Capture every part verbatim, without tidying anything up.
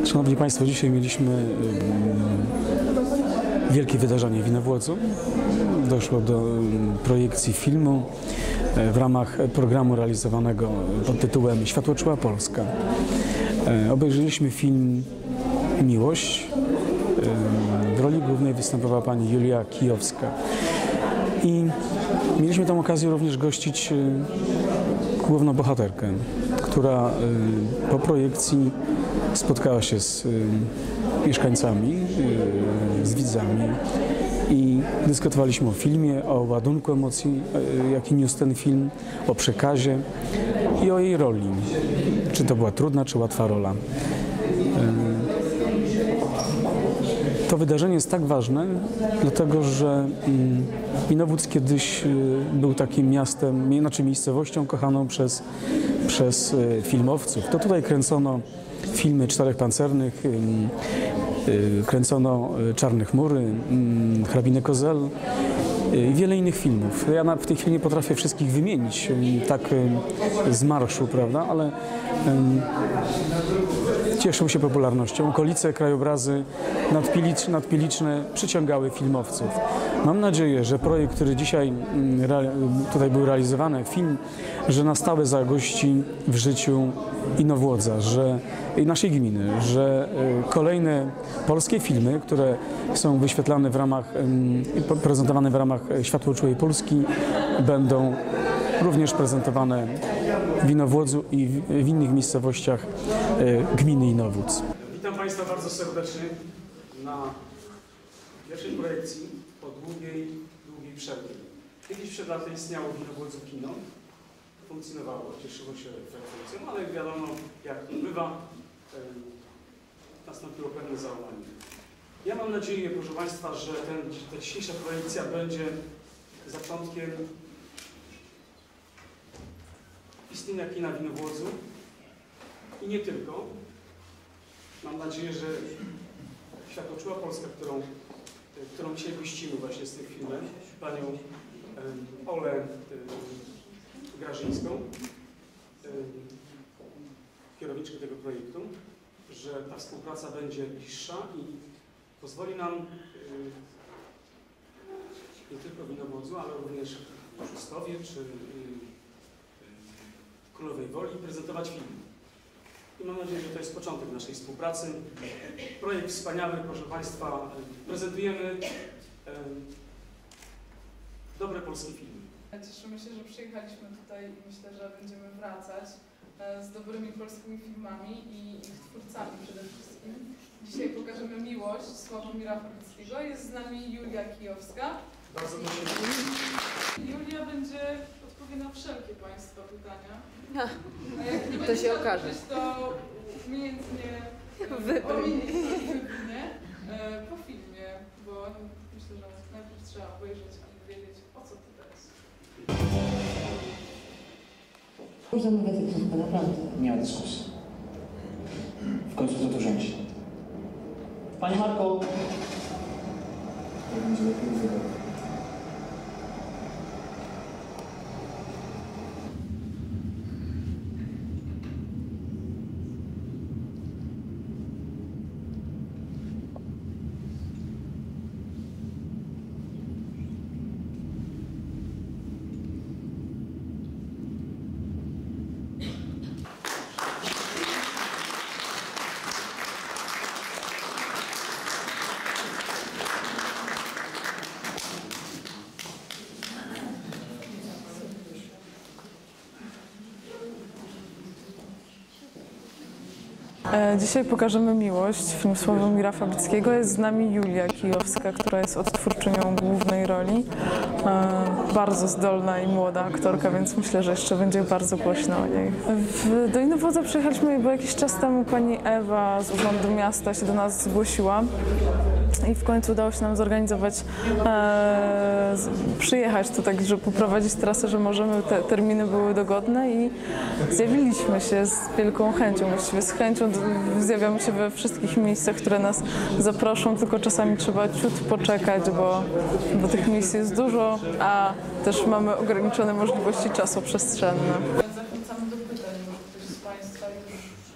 Szanowni Państwo, dzisiaj mieliśmy wielkie wydarzenie w Inowłodzu. Doszło do projekcji filmu w ramach programu realizowanego pod tytułem Światło czuła Polska. Obejrzeliśmy film Miłość. W roli głównej występowała pani Julia Kijowska. I mieliśmy tę okazję również gościć główną bohaterkę, która po projekcji spotkała się z mieszkańcami, z widzami i dyskutowaliśmy o filmie, o ładunku emocji, jaki niósł ten film, o przekazie i o jej roli. Czy to była trudna, czy łatwa rola. To wydarzenie jest tak ważne, dlatego że Inowłódz kiedyś był takim miastem, znaczy miejscowością kochaną przez, przez filmowców. To tutaj kręcono filmy Czterech Pancernych, kręcono Czarne chmury, Hrabinę Kozel i wiele innych filmów. Ja w tej chwili nie potrafię wszystkich wymienić tak z marszu, prawda, ale cieszył się popularnością. Okolice, krajobrazy nadpiliczne przyciągały filmowców. Mam nadzieję, że projekt, który dzisiaj tutaj był realizowany, film, że na stałe zagości w życiu Inowłodza, że i naszej gminy, że kolejne polskie filmy, które są wyświetlane w ramach, prezentowane w ramach Światło czułej Polski, będą również prezentowane w Inowłodzu i w innych miejscowościach gminy Inowłódz. Witam Państwa bardzo serdecznie na pierwszej projekcji po długiej, długiej przerwie. Kiedyś przed laty istniało w Inowłodzu kino, funkcjonowało, cieszyło się frekwencją, ale wiadomo, jak to bywa, nastąpiło pewne załamanie. Ja mam nadzieję, proszę Państwa, że ten, ta dzisiejsza projekcja będzie zaczątkiem istnienia kina w Inowłodzu i nie tylko. Mam nadzieję, że Światło czuła Polska, którą, którą dzisiaj gościmy właśnie z tym filmem, panią Olę Grażyńską, kierowniczkę tego projektu, że ta współpraca będzie bliższa i pozwoli nam nie tylko w Inowłodzu, ale również w Rzestowie czy w Królowej Woli prezentować film. I mam nadzieję, że to jest początek naszej współpracy. Projekt wspaniały, proszę Państwa. Prezentujemy dobre polskie filmy. Cieszymy się, że przyjechaliśmy tutaj i myślę, że będziemy wracać z dobrymi polskimi filmami i ich twórcami przede wszystkim. Dzisiaj pokażemy Miłość Sławomira Fabickiego. Jest z nami Julia Kijowska. Bardzo prosimy. Julia będzie odpowie na wszelkie Państwa pytania. A jak nie to będzie się okaże. To umiejętnie wybrnie po filmie, bo myślę, że najpierw trzeba obejrzeć i wiedzieć, o co to jest. Można mówić tylko naprawdę. Nie ma dyskusji. W końcu to tu rządzi. Panie Marku! Będzie lepiej wybrać. Dzisiaj pokażemy Miłość, film Sławomira Fabickiego. Jest z nami Julia Kijowska, która jest odtwórczynią głównej roli. Bardzo zdolna i młoda aktorka, więc myślę, że jeszcze będzie bardzo głośno o niej. W, do Inowłodza przyjechaliśmy, bo jakiś czas temu pani Ewa z Urzędu Miasta się do nas zgłosiła. I w końcu udało się nam zorganizować, e, przyjechać tu tak, żeby poprowadzić trasę, że możemy, te terminy były dogodne i zjawiliśmy się z wielką chęcią, właściwie z chęcią zjawiamy się we wszystkich miejscach, które nas zaproszą, tylko czasami trzeba ciut poczekać, bo, bo tych miejsc jest dużo, a też mamy ograniczone możliwości czasoprzestrzenne. Zachęcamy do pytań, może ktoś z Państwa już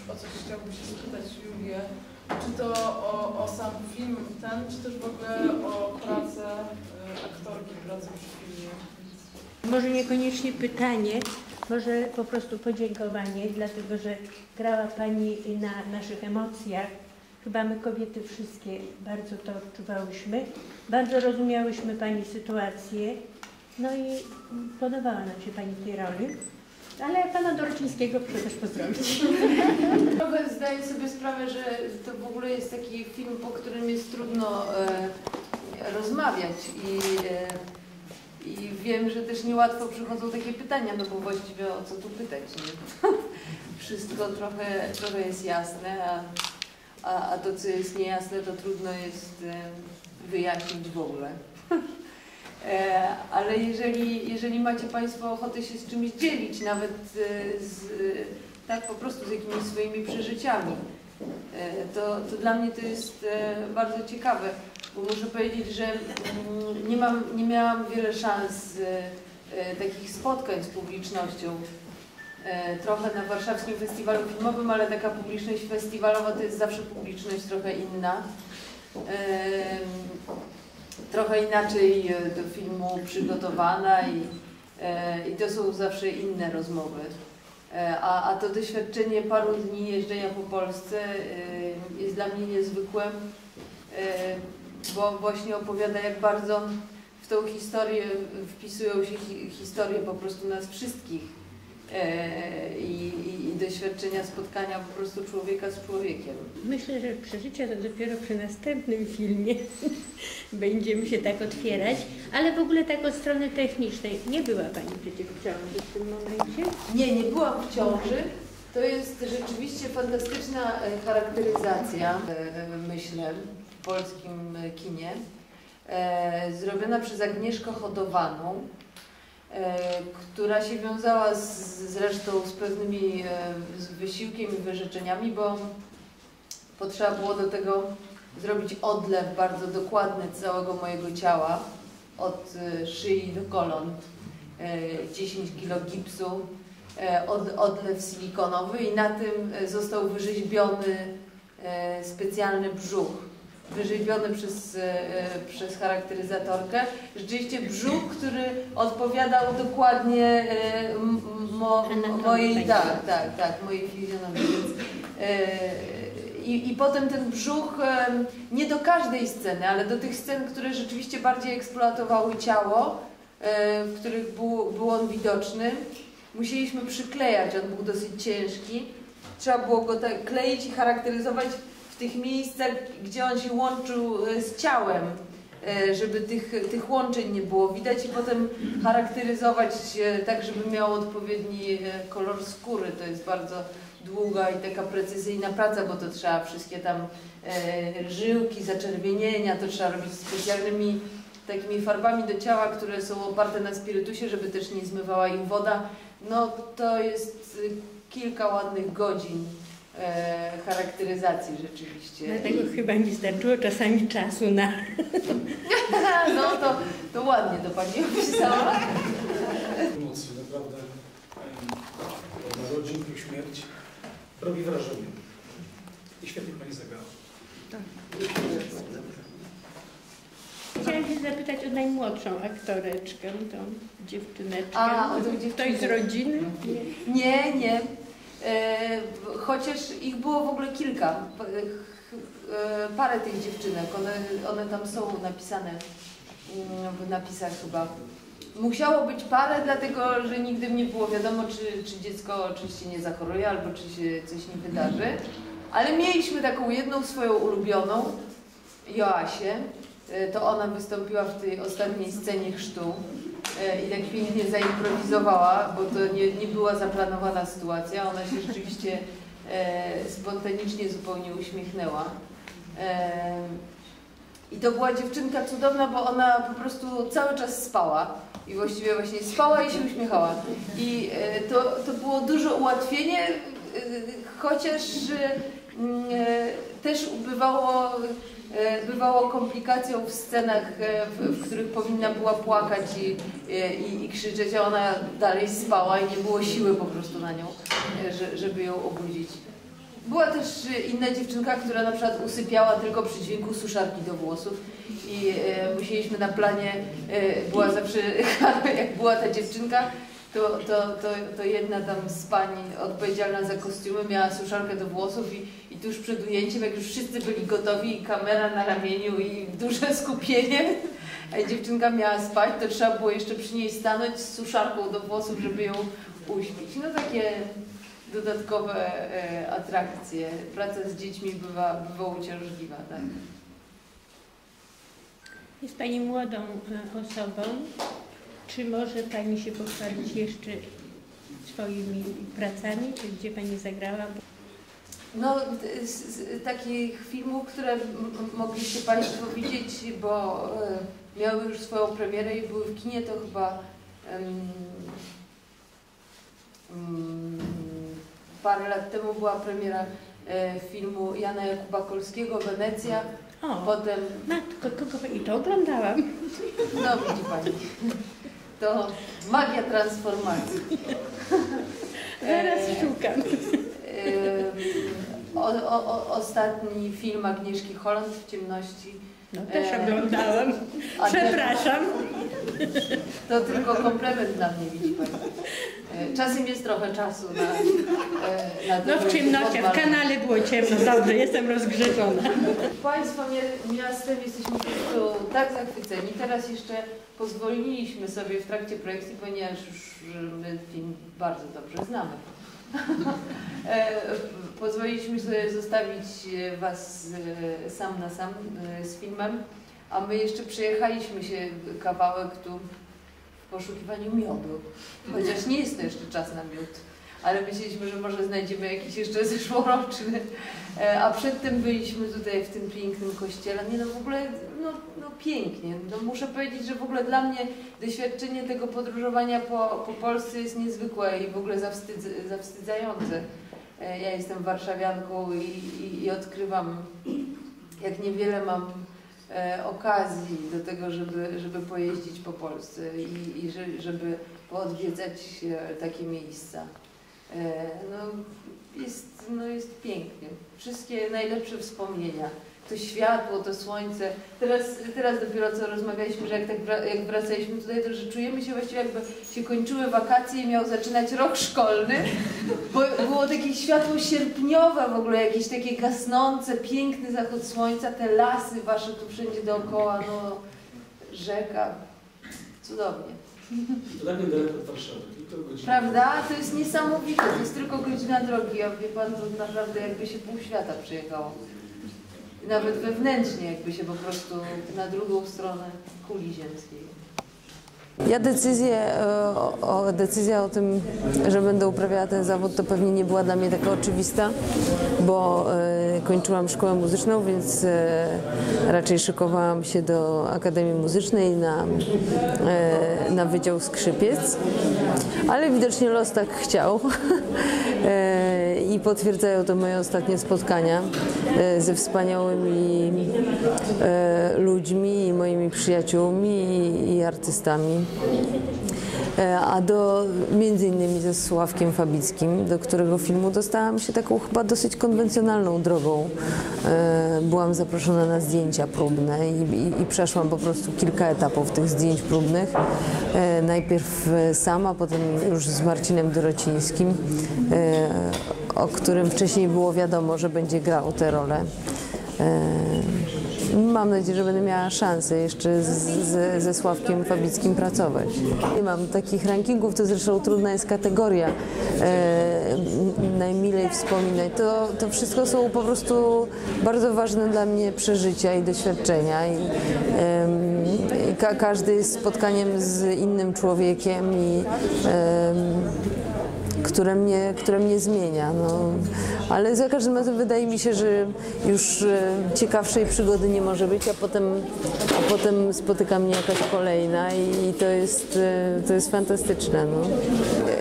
o coś chciałabym się spytać Julię. Czy to o, o sam film ten, czy też w ogóle o pracę y, aktorki, pracę przy filmie? Może niekoniecznie pytanie, może po prostu podziękowanie, dlatego że grała Pani na naszych emocjach. Chyba my kobiety wszystkie bardzo to odczuwałyśmy, bardzo rozumiałyśmy Pani sytuację, no i podobała nam się Pani w tej roli. Ale Pana Dorocińskiego proszę też pozdrowić. Trochę zdaję sobie sprawę, że to w ogóle jest taki film, po którym jest trudno e, rozmawiać i, e, i wiem, że też niełatwo przychodzą takie pytania, no bo właściwie o co tu pytać, nie? Wszystko trochę, trochę jest jasne, a, a, a to co jest niejasne, to trudno jest e, wyjaśnić w ogóle. E, ale jeżeli, jeżeli macie Państwo ochotę się z czymś dzielić, nawet e, z, tak po prostu z jakimiś swoimi przeżyciami, e, to, to dla mnie to jest e, bardzo ciekawe, bo muszę powiedzieć, że mm, nie, mam, nie miałam wiele szans e, e, takich spotkań z publicznością. E, trochę na warszawskim festiwalu filmowym, ale taka publiczność festiwalowa to jest zawsze publiczność trochę inna. E, Trochę inaczej do filmu przygotowana i, e, i to są zawsze inne rozmowy. E, a, a to doświadczenie paru dni jeżdżenia po Polsce e, jest dla mnie niezwykłe, e, bo właśnie opowiada, jak bardzo w tą historię wpisują się hi, historie po prostu nas wszystkich e, i, i, i doświadczenia spotkania po prostu człowieka z człowiekiem. Myślę, że przeżycia to dopiero przy następnym filmie będziemy się tak otwierać, ale w ogóle tak od strony technicznej. Nie była Pani przecież w ciąży w tym momencie? Nie, nie byłam w ciąży. To jest rzeczywiście fantastyczna charakteryzacja, myślę, w polskim kinie, zrobiona przez Agnieszkę Hodowaną, która się wiązała z, zresztą z pewnymi z wysiłkiem i wyrzeczeniami, bo potrzeba było do tego zrobić odlew bardzo dokładny całego mojego ciała, od szyi do kolan, dziesięć kilo gipsu, od, odlew silikonowy i na tym został wyrzeźbiony specjalny brzuch, wyrzeźbiony przez, przez charakteryzatorkę. Rzeczywiście brzuch, który odpowiadał dokładnie mo, mojej, tak, tak, tak, mojej fizjonomii. I, I potem ten brzuch, nie do każdej sceny, ale do tych scen, które rzeczywiście bardziej eksploatowały ciało, w których był, był on widoczny, musieliśmy przyklejać, on był dosyć ciężki. Trzeba było go tak kleić i charakteryzować w tych miejscach, gdzie on się łączył z ciałem, żeby tych, tych łączeń nie było widać i potem charakteryzować tak, żeby miał odpowiedni kolor skóry. To jest bardzo długa i taka precyzyjna praca, bo to trzeba wszystkie tam e, żyłki, zaczerwienienia, to trzeba robić specjalnymi takimi farbami do ciała, które są oparte na spirytusie, żeby też nie zmywała im woda. No to jest kilka ładnych godzin e, charakteryzacji rzeczywiście. Dlatego chyba nie starczyło czasami czasu na... No to, to ładnie to Pani opisała. Emocje, naprawdę. Od narodzin po śmierć robi wrażenie. I świetnie Pani zagrała. Tak. Chciałam się zapytać o najmłodszą aktoreczkę, tą dziewczyneczkę. A, o tą dziewczynkę. Ktoś z rodziny? Nie, nie. E, chociaż ich było w ogóle kilka. E, parę tych dziewczynek. One, one tam są napisane w napisach chyba. Musiało być parę, dlatego że nigdy nie było wiadomo, czy, czy dziecko oczywiście nie zachoruje, albo czy się coś nie wydarzy. Ale mieliśmy taką jedną swoją ulubioną, Joasię. To ona wystąpiła w tej ostatniej scenie chrztu i tak pięknie zaimprowizowała, bo to nie, nie była zaplanowana sytuacja. Ona się rzeczywiście e, spontanicznie zupełnie uśmiechnęła. E, I to była dziewczynka cudowna, bo ona po prostu cały czas spała. I właściwie właśnie spała i się uśmiechała. I e, to, to było duże ułatwienie, e, chociaż e, też bywało, e, bywało komplikacją w scenach, e, w, w których powinna była płakać i, i, i krzyczeć, a ona dalej spała i nie było siły po prostu na nią, e, że, żeby ją obudzić. Była też inna dziewczynka, która na przykład usypiała tylko przy dźwięku suszarki do włosów i e, musieliśmy na planie, e, była zawsze, jak była ta dziewczynka, to, to, to, to jedna tam z pani odpowiedzialna za kostiumy miała suszarkę do włosów i, i tuż przed ujęciem, jak już wszyscy byli gotowi i kamera na ramieniu i duże skupienie, a dziewczynka miała spać, to trzeba było jeszcze przy niej stanąć z suszarką do włosów, żeby ją uśpić. No takie dodatkowe e, atrakcje. Praca z dziećmi bywa, bywa uciążliwa, tak? Jest Pani młodą osobą. Czy może Pani się pochwalić jeszcze swoimi pracami, czy gdzie Pani zagrała? No, z, z takich filmów, które mogliście Państwo widzieć, bo e, miały już swoją premierę i były w kinie, to chyba um, um, parę lat temu była premiera e, filmu Jana Jakuba Kolskiego, Wenecja. O, Potem... matko, kogo i to oglądałam. No, widzi Pani. To magia transformacji. Zaraz szukam. O, o, o, ostatni film Agnieszki Holland w ciemności. No też oglądałam. Przepraszam. To tylko komplement dla mnie, widzi Pani. Czasem jest trochę czasu na, na to, no w ciemności, w kanale było ciemno. Dobrze, jestem rozgrzeczona. Państwo miastem jesteśmy po prostu tak zachwyceni. Teraz jeszcze pozwoliliśmy sobie w trakcie projekcji, ponieważ już my film bardzo dobrze znamy. Pozwoliliśmy sobie zostawić Was sam na sam z filmem, a my jeszcze przejechaliśmy się kawałek tu w poszukiwaniu miodu, chociaż nie jest to jeszcze czas na miód, ale myśleliśmy, że może znajdziemy jakiś jeszcze zeszłoroczny, a przedtem byliśmy tutaj w tym pięknym kościele. Nie no, w ogóle no, no pięknie. No, muszę powiedzieć, że w ogóle dla mnie doświadczenie tego podróżowania po, po Polsce jest niezwykłe i w ogóle zawstydz, zawstydzające. Ja jestem warszawianką i, i, i odkrywam, jak niewiele mam e, okazji do tego, żeby, żeby pojeździć po Polsce i, i że, żeby poodwiedzać e, takie miejsca. E, no, jest, no jest pięknie. Wszystkie najlepsze wspomnienia. To światło, to słońce. Teraz, teraz dopiero co rozmawialiśmy, że jak, tak wra jak wracaliśmy tutaj, to że czujemy się właściwie jakby się kończyły wakacje i miał zaczynać rok szkolny, bo było takie światło sierpniowe w ogóle, jakieś takie gasnące, piękny zachód słońca, te lasy wasze tu wszędzie dookoła, no rzeka. Cudownie. To tak niedaleko od Warszawy, tylko godzina. Prawda? To jest niesamowite, to jest tylko godzina drogi, a wie Pan, to naprawdę jakby się pół świata przyjechało. Nawet wewnętrznie jakby się po prostu na drugą stronę kuli ziemskiej. Ja decyzję o, o, decyzja o tym, że będę uprawiała ten zawód, to pewnie nie była dla mnie taka oczywista, bo e, kończyłam szkołę muzyczną, więc e, raczej szykowałam się do Akademii Muzycznej na, e, na Wydział Skrzypiec, ale widocznie los tak chciał e, i potwierdzają to moje ostatnie spotkania e, ze wspaniałymi e, ludźmi, moimi przyjaciółmi i, i artystami. A do, między innymi ze Sławkiem Fabickim, do którego filmu dostałam się taką chyba dosyć konwencjonalną drogą. Byłam zaproszona na zdjęcia próbne i, i, i przeszłam po prostu kilka etapów tych zdjęć próbnych. Najpierw sama, potem już z Marcinem Dorocińskim, o którym wcześniej było wiadomo, że będzie grał tę rolę. Mam nadzieję, że będę miała szansę jeszcze z, z, ze Sławkiem Fabickim pracować. Nie mam takich rankingów, to zresztą trudna jest kategoria e, najmilej wspominać. To, to wszystko są po prostu bardzo ważne dla mnie przeżycia i doświadczenia. I, e, ka, każdy jest spotkaniem z innym człowiekiem i e, które mnie, które mnie zmienia. No. Ale za każdym razem wydaje mi się, że już ciekawszej przygody nie może być, a potem, a potem spotyka mnie jakaś kolejna i to jest, to jest fantastyczne. No.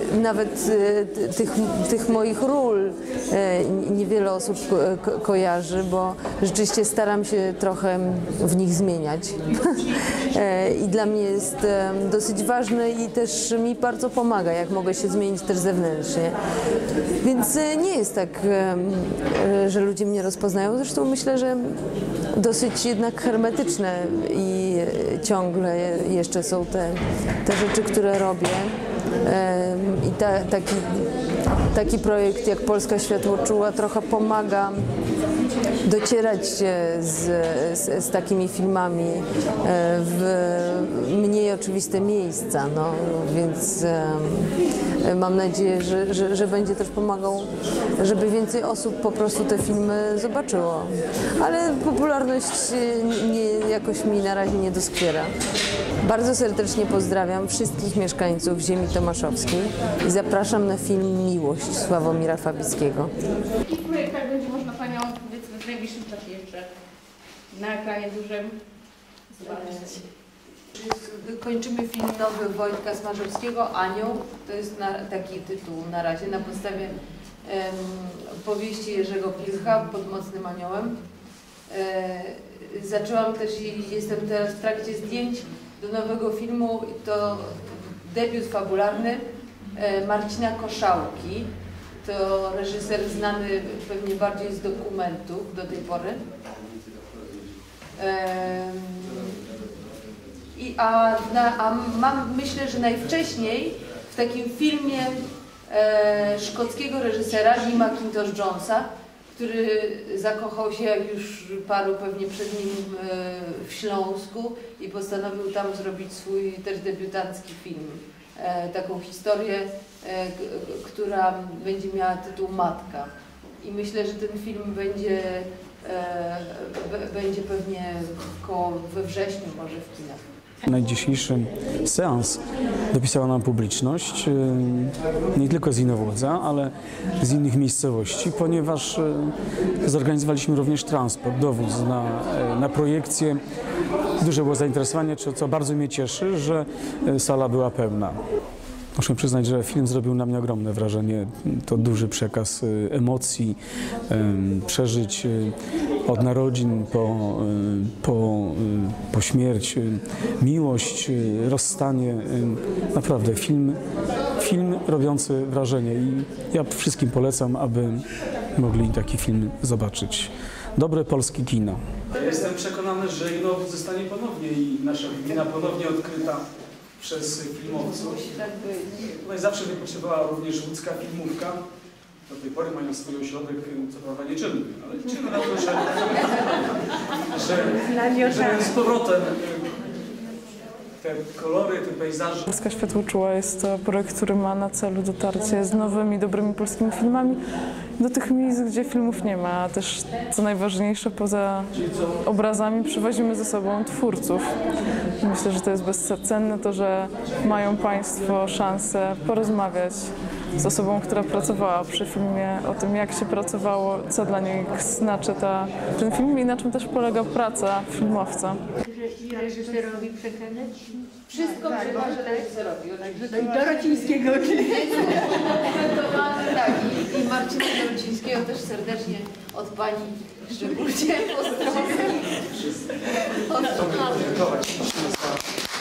nawet e, tych, tych moich ról e, niewiele osób ko kojarzy, bo rzeczywiście staram się trochę w nich zmieniać. e, I dla mnie jest e, dosyć ważne i też mi bardzo pomaga, jak mogę się zmienić też zewnętrznie. Więc e, nie jest tak, e, e, że ludzie mnie rozpoznają. Zresztą myślę, że dosyć jednak hermetyczne i ciągle jeszcze są te, te rzeczy, które robię. I ta, taki, taki projekt jak Polska Światłoczuła trochę pomaga docierać z, z, z takimi filmami w mniej oczywiste miejsca, no, więc mam nadzieję, że, że, że będzie też pomagał, żeby więcej osób po prostu te filmy zobaczyło. Ale popularność nie, jakoś mi na razie nie doskwiera. Bardzo serdecznie pozdrawiam wszystkich mieszkańców ziemi tomaszowskiej i zapraszam na film Miłość Sławomira Fabickiego. W jakich projektach będzie można Panią, powiedzmy, w najbliższym czasie jeszcze na ekranie dużym zobaczyć? Kończymy film nowy Wojtka Smarzowskiego, Anioł. To jest na, taki tytuł na razie, na podstawie em, powieści Jerzego Pilcha Pod mocnym aniołem. E, zaczęłam też i jestem teraz w trakcie zdjęć do nowego filmu. To debiut fabularny e, Marcina Koszałki. To reżyser znany pewnie bardziej z dokumentów do tej pory. E, I, a, na, a mam, myślę, że najwcześniej w takim filmie e, szkockiego reżysera Jima Kintosh-Jonesa, który zakochał się, jak już paru pewnie przed nim, e, w Śląsku i postanowił tam zrobić swój też debiutancki film. E, taką historię, e, która będzie miała tytuł Matka. I myślę, że ten film będzie, e, b, będzie pewnie koło, we wrześniu może w kinach. Na dzisiejszy seans dopisała nam publiczność, nie tylko z Inowłodza, ale z innych miejscowości, ponieważ zorganizowaliśmy również transport, dowóz na, na projekcję. Duże było zainteresowanie, co bardzo mnie cieszy, że sala była pełna. Muszę przyznać, że film zrobił na mnie ogromne wrażenie. To duży przekaz emocji, przeżyć od narodzin po, po, po śmierć, miłość, rozstanie. Naprawdę film, film robiący wrażenie i ja wszystkim polecam, aby mogli taki film zobaczyć. Dobre polskie kino. Jestem przekonany, że Inowłódz zostanie ponownie i nasza gmina ponownie odkryta przez filmowców. Tutaj zawsze wypoczywała również łódzka filmówka. Do tej pory mają swój ośrodek, co prawda nieczynny, ale liczymy na to, że, że, że z powrotem te kolory, te pejzaże. Polska Światłoczuła jest to projekt, który ma na celu dotarcie z nowymi, dobrymi polskimi filmami do tych miejsc, gdzie filmów nie ma, a też co najważniejsze, poza obrazami przywozimy ze sobą twórców. Myślę, że to jest bezcenne to, że mają Państwo szansę porozmawiać z osobą, która pracowała przy filmie, o tym, jak się pracowało, co dla nich znaczy ta, ten film i na czym też polega praca filmowca. Reżyserowi przekazać? Wszystko tak, przekażę reżyserowi. Do Dorocińskiego. Tak, i, i Marcina Dorocińskiego też serdecznie od Pani szczególnie pozdrowienia. Od Pana.